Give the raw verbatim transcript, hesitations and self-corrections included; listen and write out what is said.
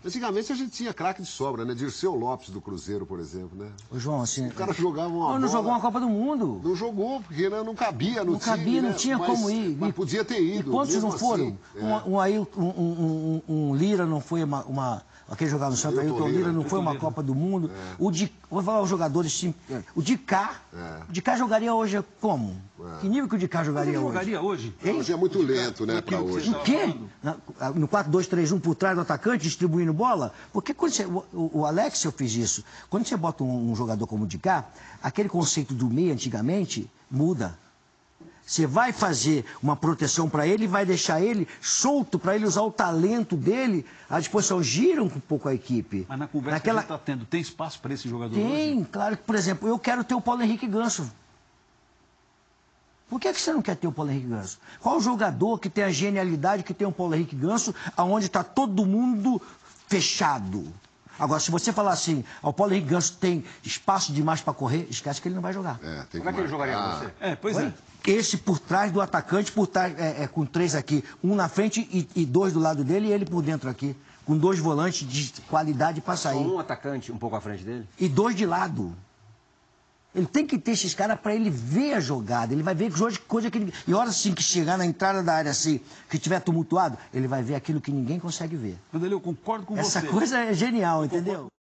Antigamente a gente tinha craque de sobra, né? Dirceu Lopes do Cruzeiro, por exemplo, né? Ô, João, assim... O cara jogava uma não, bola... Não jogou uma Copa do Mundo. Não jogou, porque não, não cabia no Não time, cabia, né? não tinha mas, como ir. Mas podia ter ido. E quantos não assim, foram? é. Um, um, aí, um, um, um, um Lira não foi uma... uma... Aquele jogador do Santos, Ailton Lira, não foi uma Copa do Mundo. É. O de, vou falar os jogadores, o de cá, é. o de cá jogaria hoje como? É. Que nível que o de cá jogaria hoje? jogaria hoje? Hoje é muito lento, né, para hoje. O quê? No quatro dois três um por trás do atacante, distribuindo bola? Porque quando você, o, o Alex, eu fiz isso. Quando você bota um, um jogador como o de cá, aquele conceito do meio antigamente muda. Você vai fazer uma proteção para ele, vai deixar ele solto para ele usar o talento dele à disposição. Gira um pouco a equipe. Mas na conversa Naquela... que a gente está tendo, tem espaço para esse jogador Tem, hoje? claro que, por exemplo, eu quero ter o Paulo Henrique Ganso. Por que, que você não quer ter o Paulo Henrique Ganso? Qual o jogador que tem a genialidade que tem o Paulo Henrique Ganso, aonde está todo mundo fechado? Agora, se você falar assim, o Paulo Henrique Ganso tem espaço demais para correr, esquece que ele não vai jogar. É, tem Como é que ele jogaria com você? É, pois Oi? é. Esse por trás do atacante, por trás, é, é, com três aqui, um na frente e, e dois do lado dele e ele por dentro aqui. Com dois volantes de qualidade para sair. Só um atacante um pouco à frente dele? E dois de lado. Ele tem que ter esses caras para ele ver a jogada. Ele vai ver que coisa que ele... E hora assim que chegar na entrada da área assim, que tiver tumultuado, ele vai ver aquilo que ninguém consegue ver. Vanderlei, eu concordo com Essa você. Essa coisa é genial, entendeu?